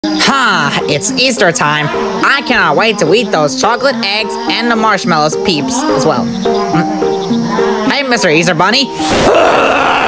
Ha! It's Easter time. I cannot wait to eat those chocolate eggs and the marshmallows peeps as well. Hey, Mr. Easter Bunny.